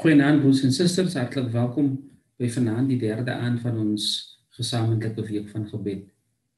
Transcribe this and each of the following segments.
Goeienaand broers en susters, hartelijk welkom by vanaand die derde aand van ons gesamentlike week van gebed.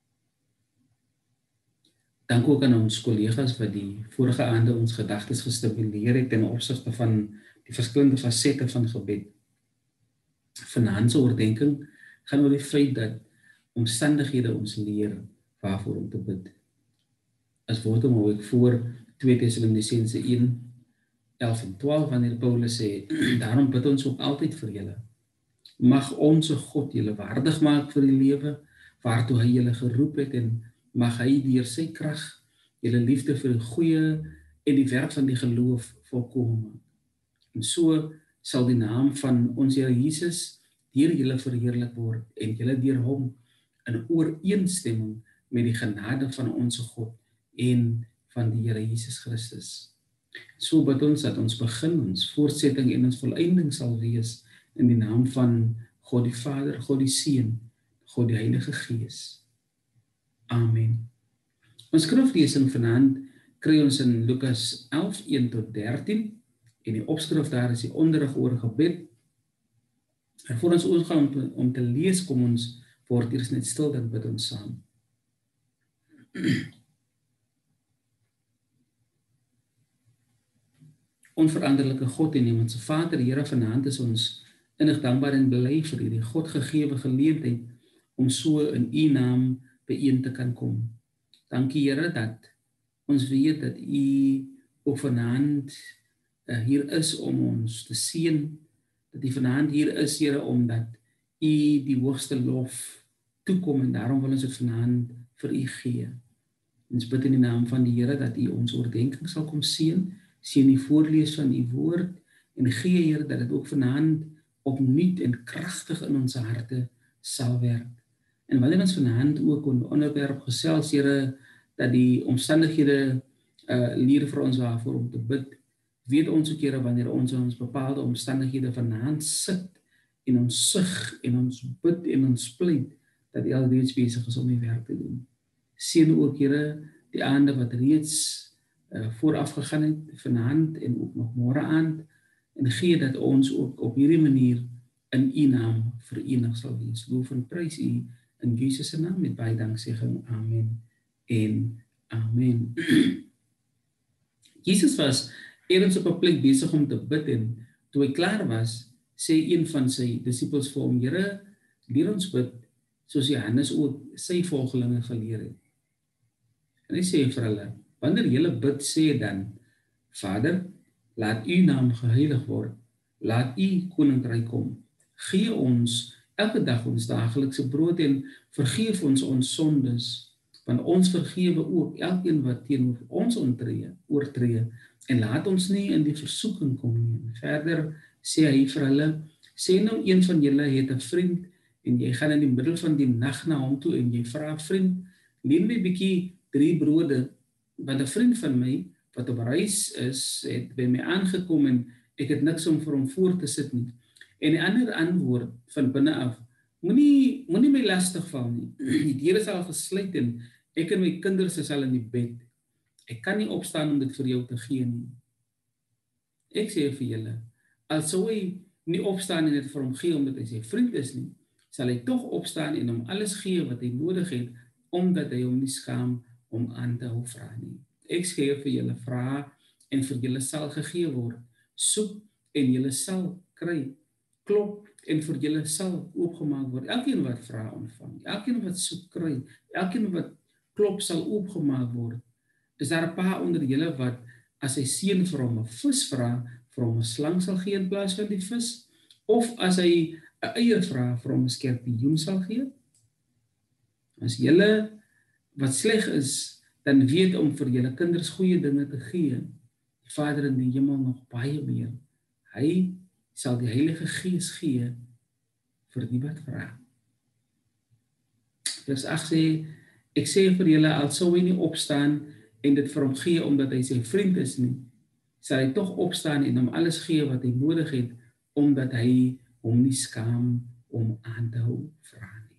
Dank ook aan ons kollegas wat die vorige aande ons gedagtes gestimuleer het ten opsigte van die verskillende fasette van gebed. Vanaand se oordeenking gaan oor die feit dat omstandighede ons leer waarvoor om te bid. As word hom ook voor 2 Tessalonisense 1:11 en 12, wanneer Paulus sê, daarom bid ons ook altyd vir julle. Mag onze God julle waardig maak vir die lewe, waartoe hy julle geroep het, en mag hy deur sy krag julle liefde vir die goeie en die werk van die geloof volkome maak. En so sal die naam van ons Here Jesus deur julle verheerlik word, en julle deur hom in ooreenstemming met die genade van onze God en van die Here Jesus Christus. So bid ons dat ons begin, ons voortsetting en ons volëinding sal wees in die naam van God die Vader, God die Seun, God die Heilige Gees. Amen. Ons skriflesing vanaand kry ons in Lukas 11:1-13 en die opskrif daar is die onderrig oor gebed. En voor ons oorgaan om te lees, kom ons word eers net stil, dan bid ons saam. Onveranderlike God en hemelse Vader, Here, vanaand is ons innig dankbaar en bly vir hierdie God gegewe geleentheid om so in U naam byeen te kan kom. Dankie, Here, dat ons weet dat U ook vanaand hier is om ons te seën, dat U vanaand hier is, Here, omdat U die hoogste lof toekom, en daarom wil ons dit vanaand vir U gee. Ons bid in die naam van die Here dat U ons oordeenking sal kom seën die voorlees van U woord, en gee, Here, dat dit ook vanaand opnuut en kragtig in ons harte sal werk. En wanneer ons vanaand ook 'n onderwerp gesels, Here, dat die omstandighede leer vir ons waarvoor om te bid, weet ons ook, Here, wanneer ons in ons bepaalde omstandighede vanaand sit, en ons sug, en ons bid, en ons pleit, dat U alreeds besig is om die werk te doen. Seën ook, Here, die aande wat reeds vooraf gegaan het, vanaand en ook nog môre aand, en gee dat ons ook op hierdie manier in U naam verenig sal wees. Loof en prys U in Jesus se naam met baie danksegging. Amen en amen. Jesus was eers op 'n plek besig om te bid, en toe hy klaar was, sê een van sy disippels vir hom, Here, leer ons bid, soos Johannes ook sy volgelinge geleer het. En hy sê vir hulle, wanneer julle bid, sê dan, Vader, laat U naam geheilig word, laat U koninkryk kom. Gee ons elke dag ons daaglikse brood, en vergeef ons ons sondes, want ons vergewe ook elkeen wat teenoor ons oortree, en laat ons nie in die versoeking kom nie. Verder sê hy vir hulle, sê nou een van julle het 'n vriend, en jy gaan in die middel van die nag na hom toe, en jy vra, vriend, leen my bietjie 3 brode, want 'n vriend van my, wat op reis is, het by my aangekom, en ek het niks om vir hom voor te sit nie. En die ander antwoord van binne af, moenie my lastig val nie. Die deure is al gesluit, en ek en my kinders is al in die bed. Ek kan nie opstaan om dit vir jou te gee nie. Ek sê vir julle, al sou hy nie opstaan en dit vir hom gee, omdat hy sy vriend is nie, sal hy tog opstaan en hom alles gee wat hy nodig het, omdat hy hom nie skaam om aan te hou vra nie. Ek sê vir julle, vra en vir julle sal gegee word, soek en julle sal kry, klop en vir julle sal oopgemaak word. Elkeen wat vra ontvang, elkeen wat soek kry, elkeen wat klop sal oopgemaak word. Is daar 'n pa onder julle wat as sy seun vir hom 'n vis vra, vir hom 'n slang sal gee in plaas van die vis? Of as hy 'n eier vra, vir hom 'n skorpioen sal gee? As julle wat sleg is, dan weet om vir julle kinders goeie dinge te gee, die Vader in die hemel nog baie meer. Hy sal die Heilige Gees gee vir die wat vra. Vers 8 sê, ek sê vir julle, al sou hy nie opstaan en dit vir hom gee omdat hy sy vriend is nie, sal hy tog opstaan en hom alles gee wat hy nodig het, omdat hy hom nie skaam om aan te hou vra nie.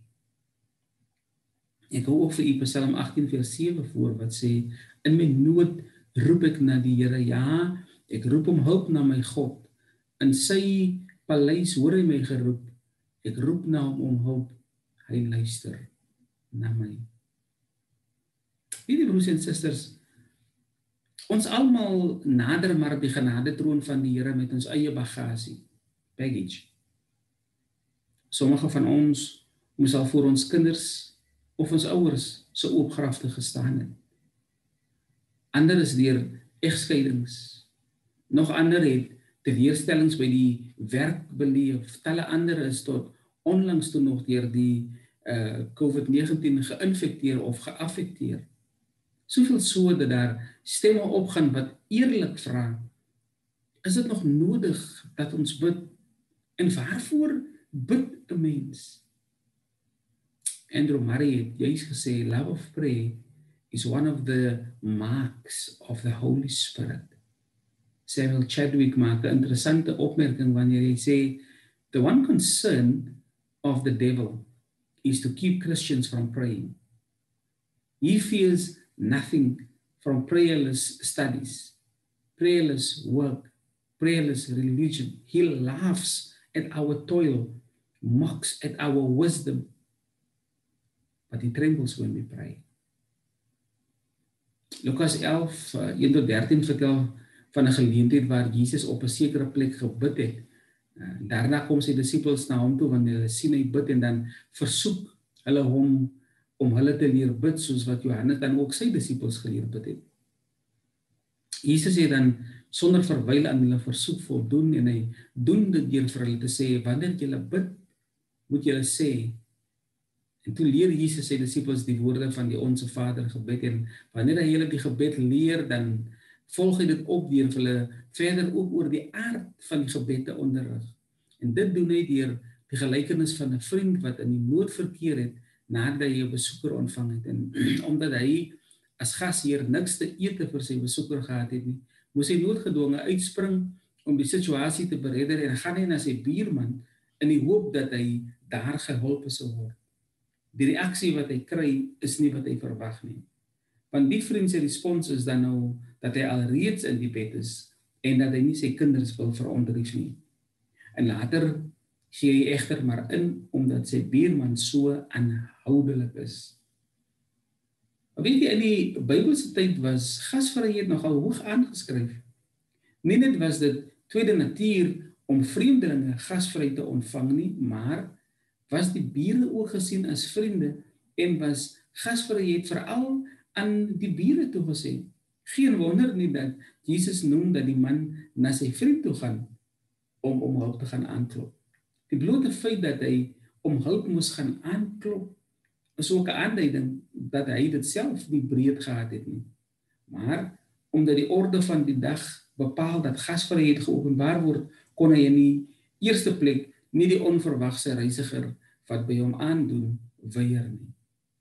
Ek hou ook vir u Psalm 18 vers 7 voor, wat sê, in my nood roep ek na die Here, ja, ek roep om hulp na my God. In sy paleis hoor hy my geroep. Ek roep na hom om hulp. Hy luister na my. Hierdie broers en susters, ons almal nader maar op die genade troon van die Here met ons eie bagasie, baggage. Sommige van ons moes al voor ons kinders of ons ouers se oopgrafte gestaan het. Ander is deur egskeidings. Nog ander het teleurstellings by die werk beleef. Talle ander is tot onlangs toe nog deur die COVID-19 geïnfekteer of geaffekteer. Soveel so dat daar stemme opgaan wat eerlik vra, is dit nog nodig dat ons bid? En waarvoor bid 'n mens? Andrew Murray het juist gesê, love of prayer is one of the marks of the Holy Spirit. Samuel Chadwick maak 'n interessante opmerking wanneer hy sê, the one concern of the devil is to keep Christians from praying. He fears nothing from prayerless studies, prayerless work, prayerless religion. He laughs at our toil, mocks at our wisdom, but he trembles when we pray. Lukas 11, 1-13 vertel van 'n geleentheid waar Jesus op 'n sekere plek gebid het. Daarna kom sy disippels na hom toe wanneer hulle sien hy bid en dan versoek hulle hom om hulle te leer bid soos wat Johannes dan ook sy disippels geleer bid het. Jesus het dan sonder verwyl aan hulle versoek voldoen en hy doen dit deur vir hulle te sê, wanneer julle bid, moet julle sê. En toe leer Jesus sy disippels die woorde van die Onse Vader gebed en wanneer hy hulle die gebed leer, dan volg hy dit op deur vir hulle verder ook oor die aard van die gebed te onderrig. En dit doen hy deur die gelykenis van 'n vriend wat in die nood verkeer het nadat hy 'n besoeker ontvang het. En omdat hy as gasheer niks te ete vir sy besoeker gehad het nie, moes hy noodgedwonge uitspring om die situasie te beredder en gaan hy na sy buurman in die hoop dat hy daar gehelp sou word. Die reaksie wat hy kry is nie wat hy verwag nie. Want die vriend se respons is dan nou dat hy alreeds in die bed is en dat hy nie sy kinders wil verontrus nie. En later gee hy egter maar in omdat sy buurman so aanhoudelik is. Weet jy, in die Bybelse tyd was gasvryheid nogal hoog aangeskryf. Nie net was dit tweede natuur om vreemdelinge gasvry te ontvang nie, maar was die bure ook gesien as vriende en was gasvryheid veral aan die bure toegesê. Geen wonder nie dat Jesus noem dat die man na sy vriend toe gaan om hulp te gaan aanklop. Die blote feit dat hy om hulp moes gaan aanklop is ook 'n aanduiding dat hy dit self nie breed gehad het nie. Maar omdat die orde van die dag bepaal dat gasvryheid geopenbaar word, kon hy in die eerste plek nie die onverwagse reisiger wat by hom aandoen weier nie.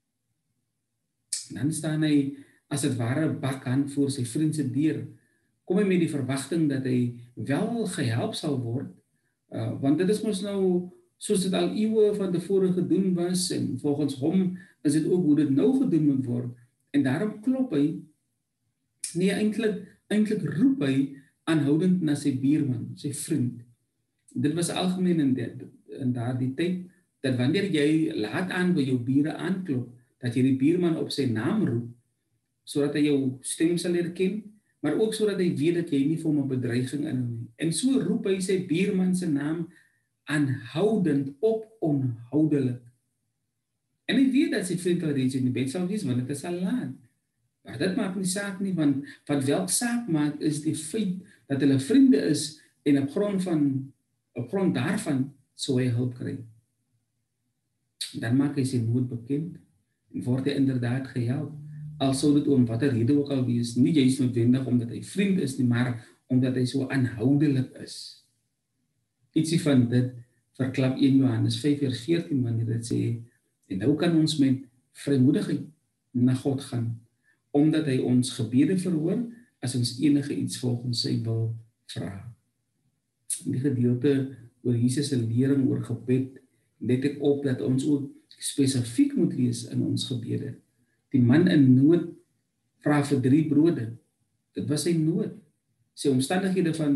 Dan staan hy as dit ware bakhand voor sy vriend se deur. Kom hy met die verwagting dat hy wel gehelp sal word, want dit is mos nou soos dit al eeue van tevore gedoen was en volgens hom is dit ook hoe dit nou gedoen moet word. En daarom klop hy, nee eintlik roep hy aanhoudend na sy buurman, sy vriend. Dit was algemeen in daardie tyd dat wanneer jy laat aan by jou bure aanklop, dat jy die buurman op sy naam roep, sodat hy jou stem sal herken, maar ook sodat hy weet dat jy nie vir hom 'n bedreiging inhou nie. En so roep hy sy buurman se naam aanhoudend op onhoudelik. En hy weet dat sy vriend al reeds in die bed sal wees, want dit is al laat. Maar dit maak nie saak nie, want wat wel saak maak is die feit dat hulle vriende is en op grond daarvan sou hy hulp kry. Dan maak hy sy nood bekend en word hy inderdaad gehelp. Al sou dit om watter rede ook al wees, nie juist noodwendig omdat hy vriend is nie, maar omdat hy so aanhoudelik is. Ietsie van dit verklap 1 Johannes 5:14 wanneer dit sê, en nou kan ons met vrymoedigheid na God gaan, omdat hy ons gebede verhoor as ons enige iets volgens sy wil vra. In die gedeelte oor Jesus se lering oor gebed, let ek op dat ons ook spesifiek moet wees in ons gebede. Die man in nood vra vir 3 brode. Dit was sy nood. Sy omstandighede van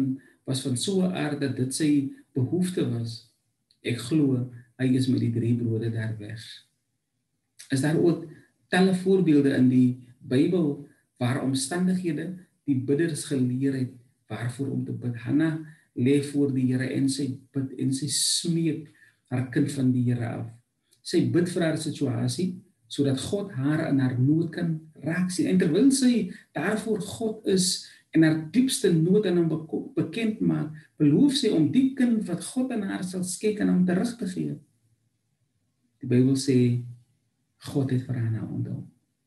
was van so 'n aard dat dit sy behoefte was. Ek glo hy is met die 3 brode daar weg. Is daar ook talle voorbeelde in die Bybel waar omstandighede die bidders geleer het waarvoor om te bid. Hanna lê voor die Here en sy bid en sy smeek haar kind van die Here af. Sy bid vir haar situasie sodat God haar in haar nood kan raak sien. En terwyl sy daarvoor God is en haar diepste nood aan hom bekend maak, beloof sy om die kind wat God aan haar sal skenk aan hom terug te gee. Die Bybel sê God het vir haar onthou.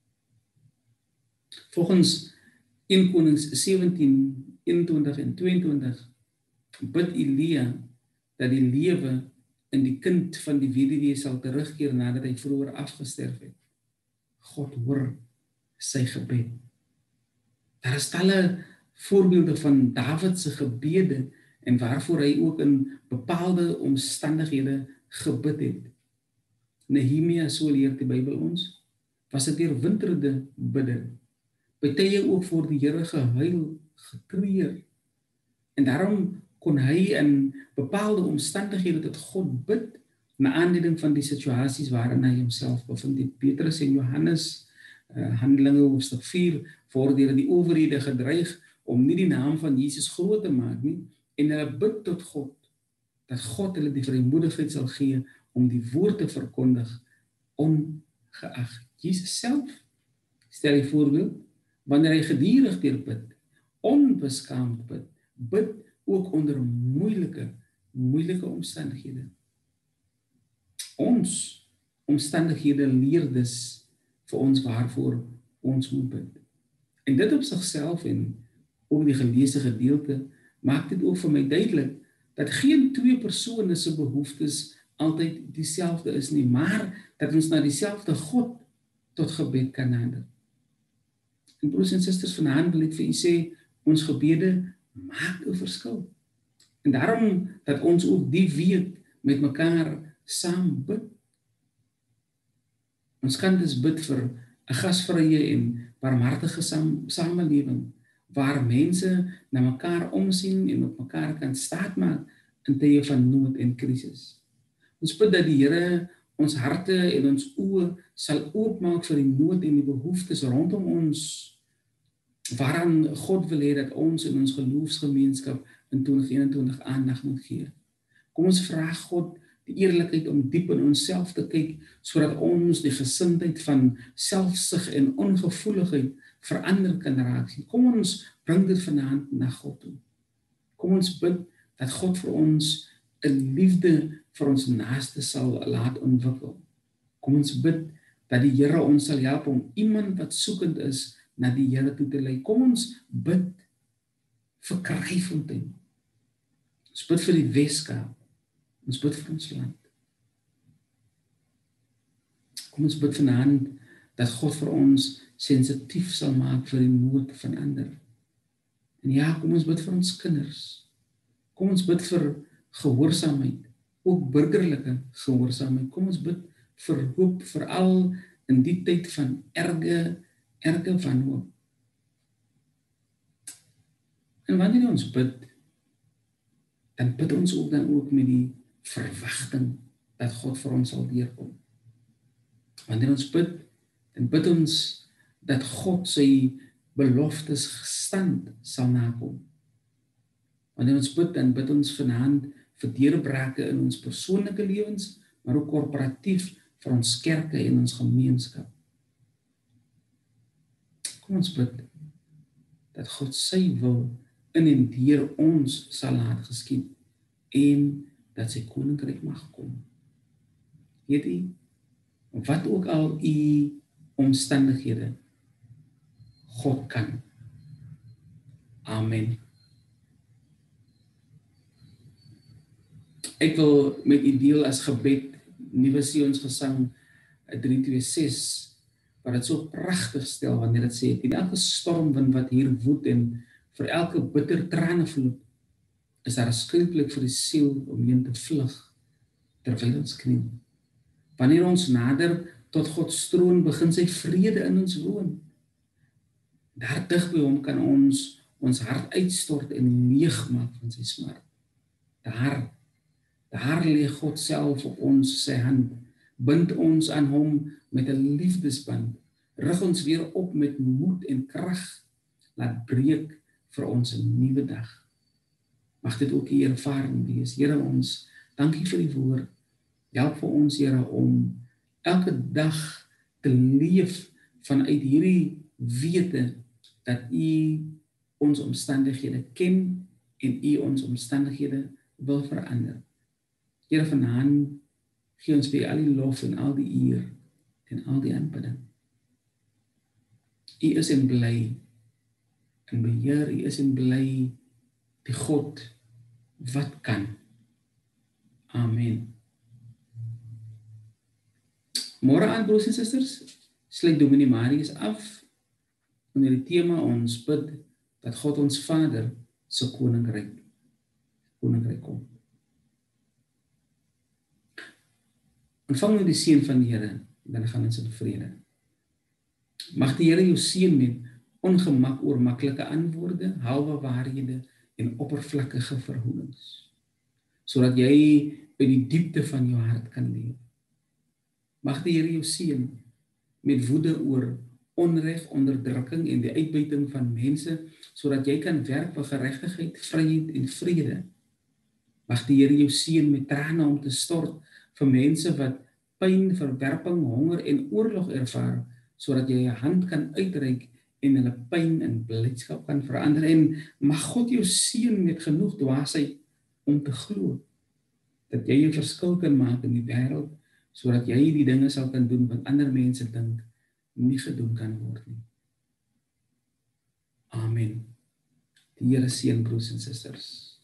Volgens 1 Konings 17, 21 en 22 bid Elia dat die lewe in die kind van die weduwee sal terugkeer nadat hy vroeër afgesterf het. God hoor sy gebed. Daar is talle voorbeelde van Dawid se gebede en waarvoor hy ook in bepaalde omstandighede gebid het. Nehemia, so leer die Bybel ons, was 'n deurwinterde bidder. By tye ook voor die Here gehuil, getreur. En daarom kon hy in bepaalde omstandighede tot God bid, na aanleiding van die situasies waarin hy homself bevind. Petrus en Johannes, Handelinge hoofstuk 4, word deur die owerhede gedreig om nie die naam van Jesus groot te maak nie, en hulle bid tot God, dat God hulle die vrymoedigheid sal gee om die woord te verkondig, ongeag. Jesus self stel die voorbeeld, wanneer hy gedurig deur bid, onbeskaamd bid ook onder moeilike omstandighede. Ons omstandighede leer dus vir ons waarvoor ons moet bid. En dit op sigself en ook die geleesde gedeelte maak dit ook vir my duidelik dat geen 2 persone se behoeftes altyd dieselfde is nie, maar dat ons na dieselfde God tot gebed kan nader. En broers en susters, vanaand wil ek vir u sê, ons gebede maak 'n verskil. En daarom dat ons ook die week met mekaar saam bid. Ons kan dus bid vir 'n gasvrye en barmhartige samelewing, waar mense na mekaar omsien en op mekaar kan staatmaak in tye van nood en krisis. Ons bid dat die Here ons harte en ons oë sal oopmaak vir die nood en die behoeftes rondom ons, waaraan God wil hê dat ons in ons geloofsgemeenskap in 2021 aandag moet gee. Kom ons vra God die eerlikheid om diep in onsself te kyk, sodat ons die gesindheid van selfsug en ongevoeligheid verander kan raak. Kom ons bring dit vanaand na God toe. Kom ons bid dat God vir ons 'n liefde vir ons naaste sal laat ontwikkel. Kom ons bid dat die Here ons sal help om iemand wat soekend is na die Here toe te lei. Kom ons bid vir Kraaifontein. Ons bid vir die Weskaap. Ons bid vir ons land. Kom ons bid vanaand dat God vir ons sensitief sal maak vir die nood van ander. En ja, kom ons bid vir ons kinders. Kom ons bid vir gehoorsaamheid, ook burgerlike gehoorsaamheid. Kom ons bid vir hoop, veral in die tyd van erge wanhoop. En wanneer ons bid, dan bid ons ook met die verwagting dat God vir ons sal deurkom. Wanneer ons bid, dan bid ons dat God sy beloftes gestand sal nakom. Wanneer ons bid, dan bid ons vanaand vir deurbrake in ons persoonlike lewens, maar ook korporatief vir ons kerke en ons gemeenskap. Kom ons bid dat God sy wil in en deur ons sal laat geskied en dat sy koninkryk mag kom. Weet u, wat ook al u omstandighede, God kan. Amen. Ek wil met u deel as gebed Nuwe Sionsgesang 326, wat dit so pragtig stel wanneer dit sê, teen elke stormwind wat hier woed en vir elke bitter tranevloed, is daar 'n skuilplek vir die siel om heen te vlug terwyl ons kniel. Wanneer ons nader tot God se troon, begin sy vrede in ons woon. Daar dig by hom kan ons ons hart uitstort en leeg maak van sy smart. Daar lê God self op ons sy hand, bind ons aan hom met 'n liefdesband, rig ons weer op met moed en krag, laat breek vir ons 'n nuwe dag. Mag dit ook 'n ervaring wees. Here, ons dankie vir die woord. Help vir ons, Here, om elke dag te leef vanuit hierdie wete dat U ons omstandighede ken en U ons omstandighede wil verander. Here, vanaand gee ons vir al die lof en al die eer en al die aanbidding. U is en bly in beheer, U is en bly die God wat kan. Amen. Môre aan, broers en susters, sluit Dominee Marius af onder die tema ons bid dat God ons Vader se koninkryk kom. Ontvang nou die seën van die Here, dan gaan ons in vrede. Mag die Here jou seën met ongemak oor maklike antwoorde, halwe waarhede en oppervlakkige verhoudings, sodat jy by die diepte van jou hart kan leef. Mag die Here jou seën met woede oor onreg, onderdrukking en die uitbuiting van mense, sodat jy kan werk vir geregtigheid, vryheid en vrede. Mag die Here jou seën met trane om te stort vir mense wat pyn, verwerping, honger en oorlog ervaar, sodat jy 'n hand kan uitreik en hulle pyn in blydskap kan verander. En mag God jou seën met genoeg dwaasheid om te glo dat jy 'n verskil kan maak in die wêreld, sodat jy die dinge sal kan doen wat ander mense dink nie gedoen kan word nie. Amen. Die Here seën, broers en susters.